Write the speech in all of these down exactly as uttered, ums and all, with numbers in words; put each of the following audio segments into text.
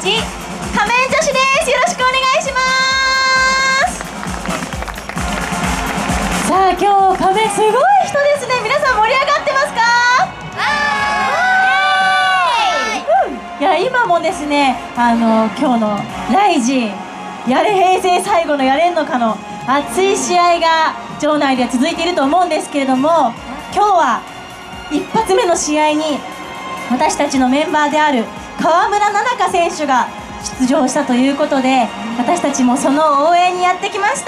ち仮面女子です。よろしくお願いします。さあ今日仮面すごい人ですね。皆さん盛り上がってますか？いや今もですね、あの今日のライジンやれ平成最後のやれんのかの熱い試合が場内では続いていると思うんですけれども、今日は一発目の試合に私たちのメンバーである川村菜々香選手が出場したということで、私たちもその応援にやってきました。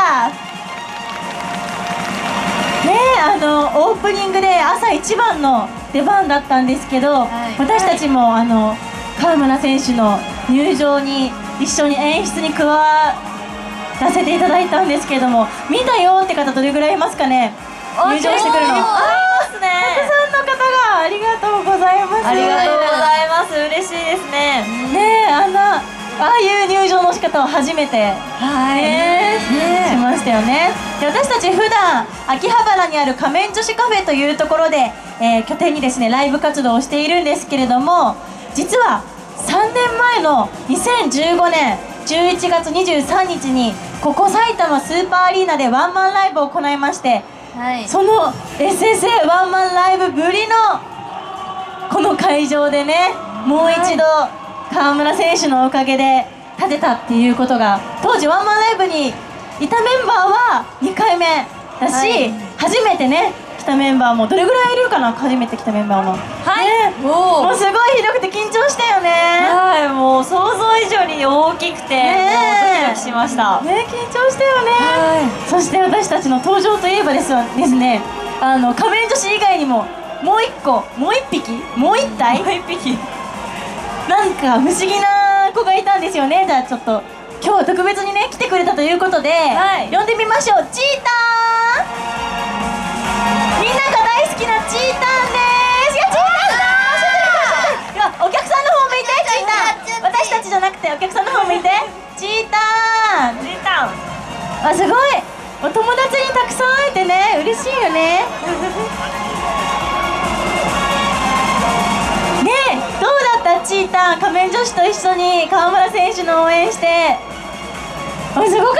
ねえ、あのオープニングで朝一番の出番だったんですけど、はい、私たちもあの川村選手の入場に一緒に演出に加わらせていただいたんですけれども、見たよって方どれぐらいいますかね？入場してくるの。あー、たくさんの方がありがとうございます。 ありがとうございます。嬉しいですね。 ねえ、あんなああいう入場の仕方を初めて、はい、ね、しましたよね。で、私たち普段秋葉原にある仮面女子カフェというところで、えー、拠点にですねライブ活動をしているんですけれども、実はさんねんまえのにせんじゅうごねんじゅういちがつにじゅうさんにちにここ埼玉スーパーアリーナでワンマンライブを行いまして、はい、その エスエスエー ワンマンライブぶりのこの会場でね、もう一度、はい、川村選手のおかげで立てたっていうことが、当時ワンマンライブにいたメンバーはにかいめだし、はい、初めてね来たメンバーもどれぐらいいるかな、初めて来たメンバーも、はい、ね、もうすごい広くて緊張したよね。 はい、もう想像以上に大きくて、ね、もうドキドキしましたね。緊張したよね。はい、そして私たちの登場といえばですですね、あの仮面女子以外にももう一個もう一匹もう一体もう一匹なんか不思議な子がいたんですよね。じゃあちょっと今日は特別にね来てくれたということで、はい、呼んでみましょう。チーターン、みんなが大好きなチーターンです。いやチーターンだ。お客さんの方向いて。チーターン、私たちじゃなくてお客さんの方向いて。チーターン、 チーターン、 あ、すごい、お友達にたくさん会えてね嬉しいよね。ねえ、どうだったチーターン、仮面女子と一緒に川村選手の応援して。あ、すごかった、すごか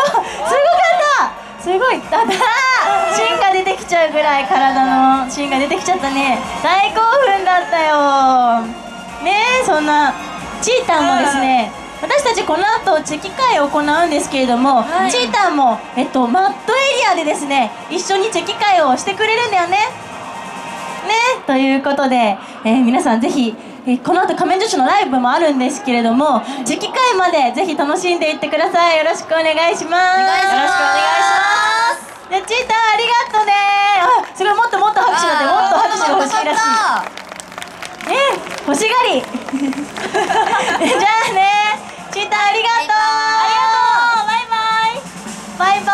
ったすごい、だだ芯が出てきちゃうぐらい体の芯が出てきちゃったね。大興奮だったよね。え、そんなチーターンもですね、私たちこの後チェキ会を行うんですけれども、はい、チーターンも、えっと、マットエリアでですね一緒にチェキ会をしてくれるんだよね。ね、ということで、えー、皆さんぜひ、えー、この後仮面女子のライブもあるんですけれども、チェキ会までぜひ楽しんでいってください。よろしくお願いします。よろしくお願いします。で、チーターンありがとうね。あ、すごい、もっともっと拍手だって、もっと拍手が欲しいらしいね。欲しがりじゃあね、チーターンありがとう。ありがとう、バイバイバイバ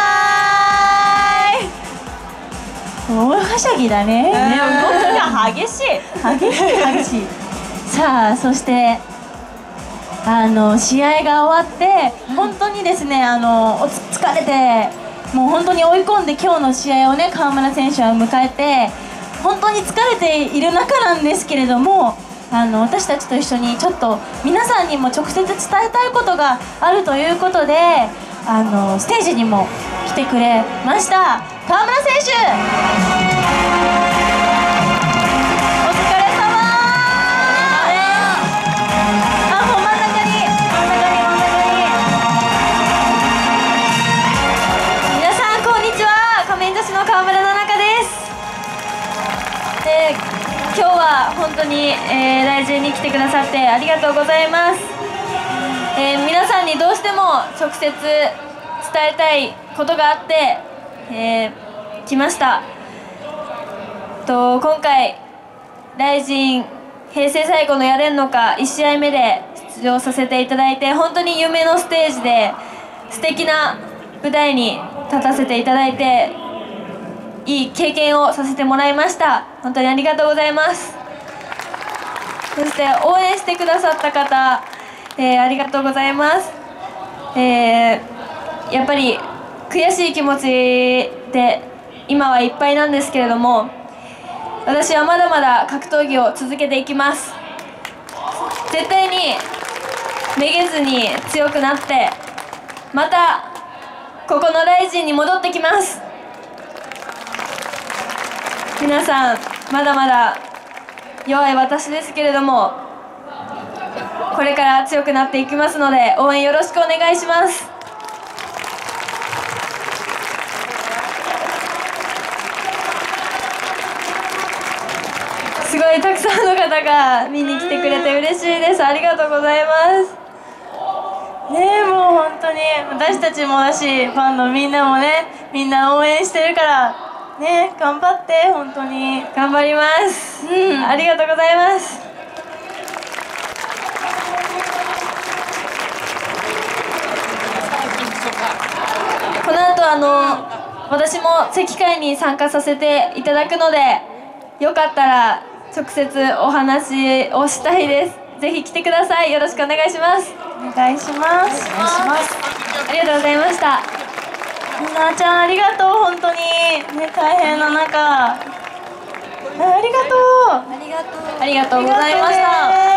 イ。大はしゃぎだね。ね、動きが激しい激しい激しい。さあ、そしてあの試合が終わって本当にですね、あのおつ疲れてもう本当に追い込んで今日の試合をね川村選手は迎えて、本当に疲れている中なんですけれども、あの私たちと一緒にちょっと皆さんにも直接伝えたいことがあるということで、あのステージにも来てくれました川村選手、お疲れ様。あ、もう真ん中に真ん中に真ん中に。 皆さんこんにちは、仮面女子の川村菜々香です。で、今日は本当に、えー、来週に来てくださってありがとうございます。えー、皆さんにどうしても直接伝えたいことがあって、えー、来ました。と今回ライジン平成最後のやれんのかいち試合目で出場させていただいて、本当に夢のステージで素敵な舞台に立たせていただいて、いい経験をさせてもらいました。本当にありがとうございます。そして応援してくださった方、えー、ありがとうございます。えー、やっぱり悔しい気持ちで今はいっぱいなんですけれども、私はまだまだ格闘技を続けていきます。 絶対にめげずに強くなってまたここのライジンに戻ってきます。皆さんまだまだ弱い私ですけれどもこれから強くなっていきますので応援よろしくお願いします。すごいたくさんの方が見に来てくれて嬉しいです。ありがとうございます。 ねえ、もう本当に私たちもだしファンのみんなもね、みんな応援してるからね、頑張って。本当に頑張ります。 うん、 ありがとうございます。この後あの私も席会に参加させていただくのでよかったら直接お話をしたいです。ぜひ来てください。よろしくお願いします。 お願いします。お願いします。 ありがとうございました。 みなちゃんありがとう。本当にね、大変な中ありがとう。 ありがとうありがとうございました。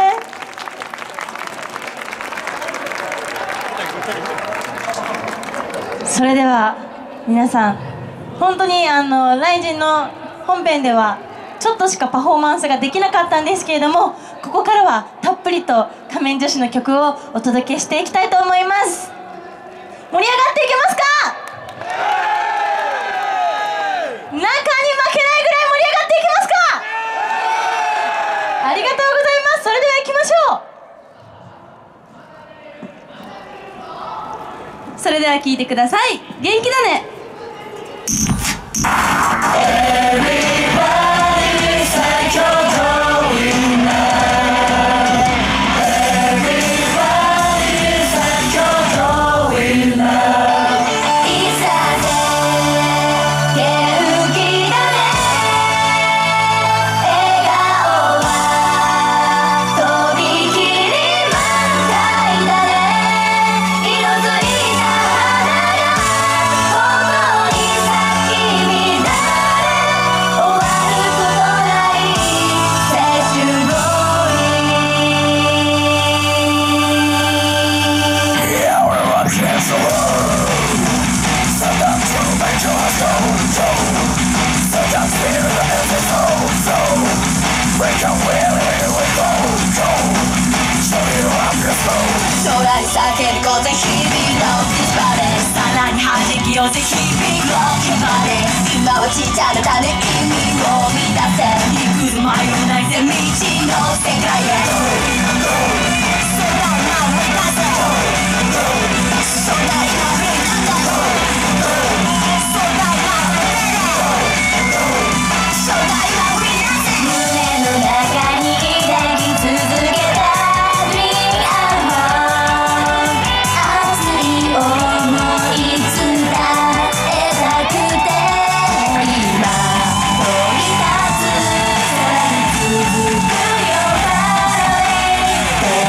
それでは皆さん本当にあのライジンの本編ではちょっとしかパフォーマンスができなかったんですけれども、ここからはたっぷりと仮面女子の曲をお届けしていきたいと思います。盛り上がっていけますか？中に負けないぐらい盛り上がっていけますか？ありがとうございます。それでは行きましょう。 それでは聴いてください。元気だね。 将来避けるこぜ日々のディスパレさらに弾き寄せ日々の決まれ今はちっちゃな種意味を見出せ行くぞ迷いないぜ未知の世界へそんな今を目指せそんな今を目指せそんな今を目指せそんな今を目指せ胸の中に抱き続けた「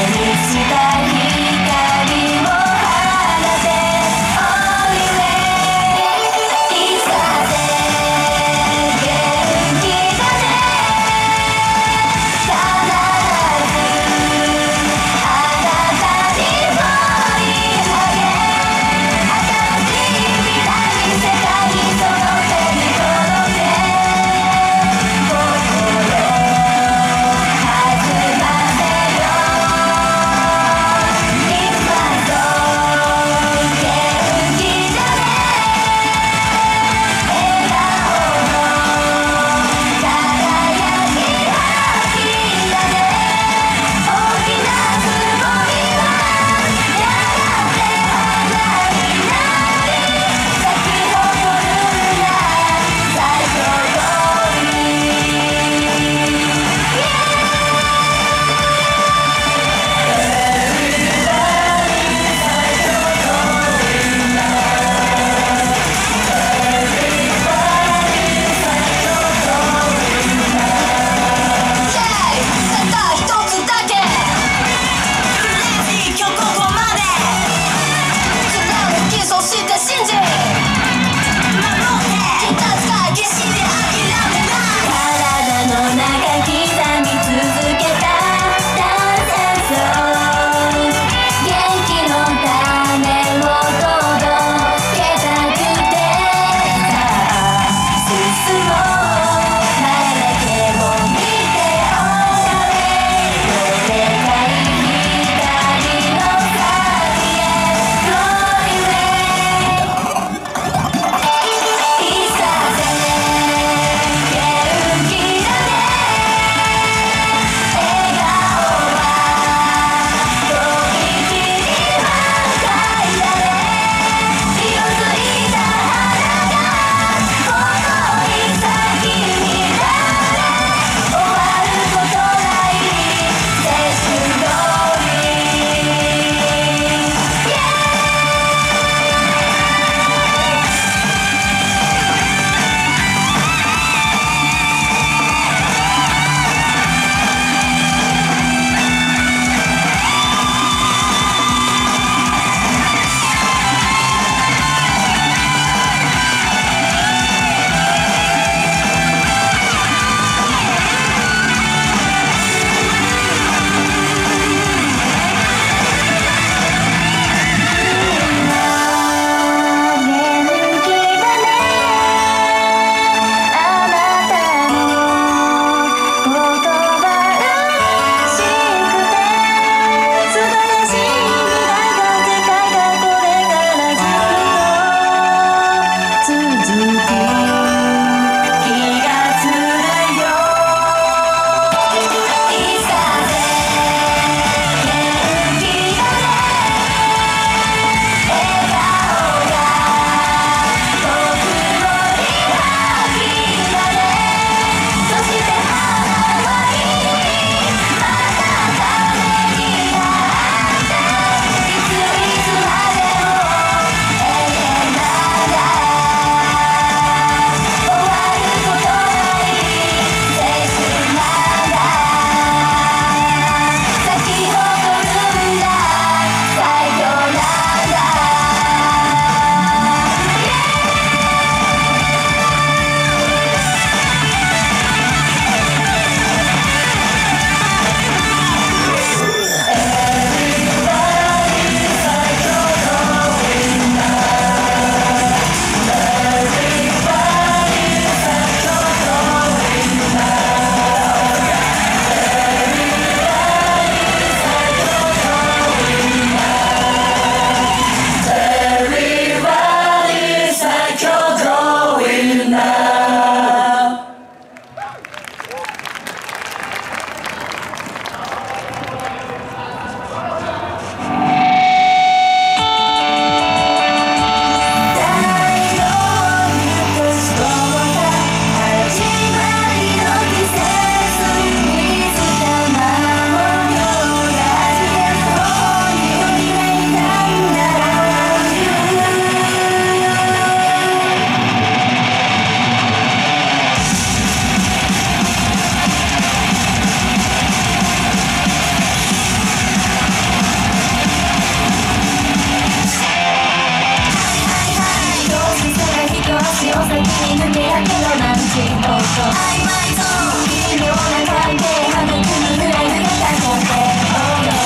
信号と曖昧と微妙な関係育むぐらい増えた根底 Oh no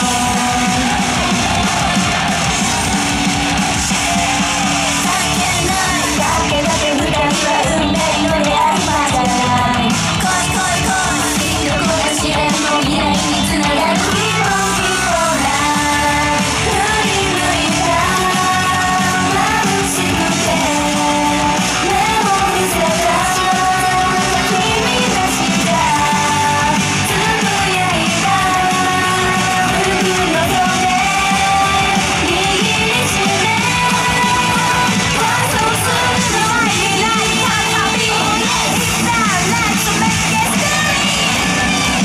関係ないだけだけ二人は運命の出会いまだない恋恋恋どこかしらの未来につながる希望希望な振り向いた眩しくて目を見せた君たちがつぶやいた冬の袖握りしめ想像するのは未来花火 It's not like to make it scary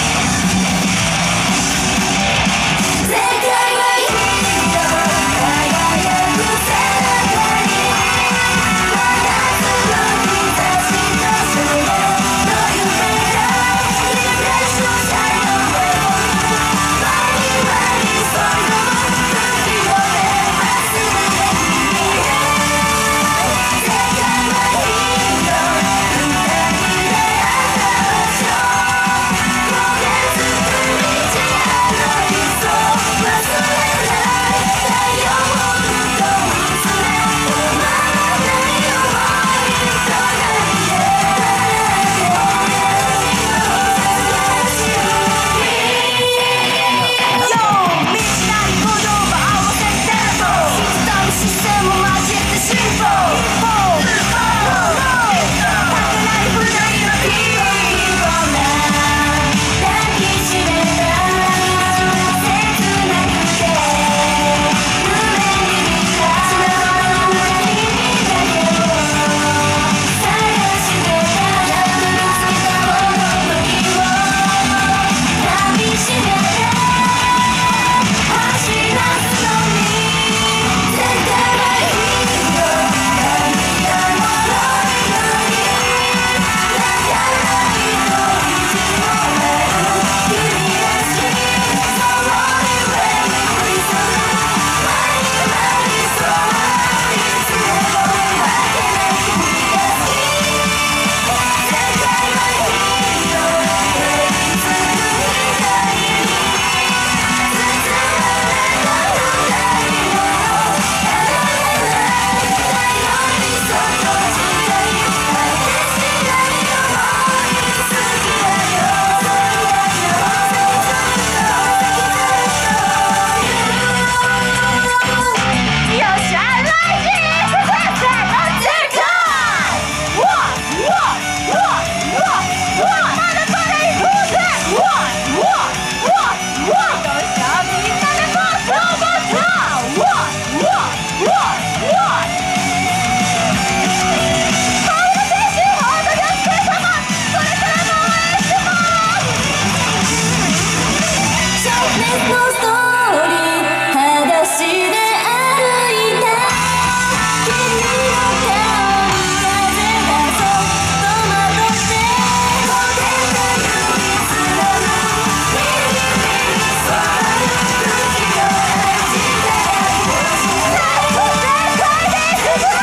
世界は一度輝く背中に真夏の日差しとそれの夢がリフレッシュしたいのワニワニその時を目忘れて君へ世界は一度二人で会った場所焦げつく道あの理想忘れない太陽をふと見つめ止まらない想いと涙誰だけYo 道なり言葉合わせてと刻む視線も交えて進歩一歩儚い二人の希望な抱きしめた切なくて夢に見た君だけを探してた約束したこの時を抱きしめて走らすのに世界は一度涙もろいのに泣かないと意地もない君らしいそういう上に降り注ぐワニワニそういつでも負けない君が好き世界は一度照りつく光に包まれた二人の離れない太陽にそっと近い果てしない想い好きだよ好きだよよっしゃライジーせーの全開うわうわうわうわうわまだまだ行こうぜうわうわうわうわよっしゃみんなでバッタバッタうわうわうわうわパウロ選手本当にお疲れ様これからも応援してます少年のストーリー裸足で歩いた君の顔に風がそっとまとって焦げた指すらぬビリビリそう不器用な時代最高正解ですよ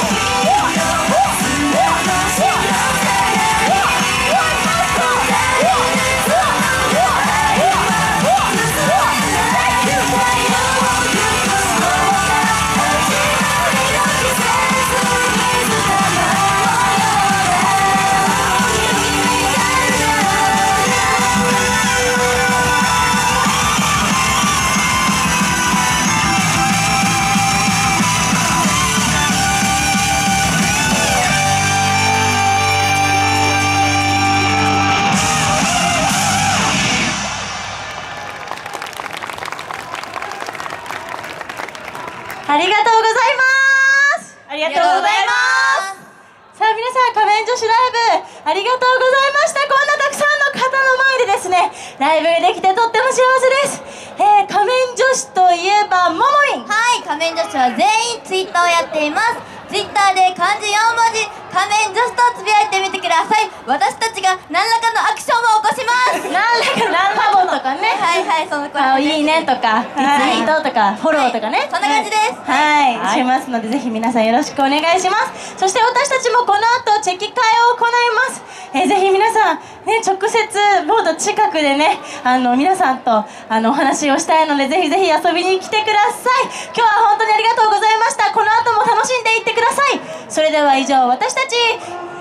ありがとうございますありがとうございますさあ皆さん仮面女子ライブありがとうございましたこんなたくさんの方の前でですねライブができてとっても幸せです、えー、仮面女子といえばももりんはい、仮面女子は全員ツイッターをやっています。ツイッターで漢字よん文字仮面女子とつぶやいてみてください。私たちが何らかのアクションを起こします。 何らか何ラボとかねはいはい、その子あいいねとかリツイートとかフォローとかね、 そんな感じですはい、 はいしますのでぜひ皆さんよろしくお願いします。そして私たちもこの後チェキ会を行ます。えー、ぜひ皆さん、ね、直接ボート近くでね、あの皆さんとあのお話をしたいので、ぜひぜひ遊びに来てください。今日は本当にありがとうございました。この後も楽しんでいってください。それでは以上、私たち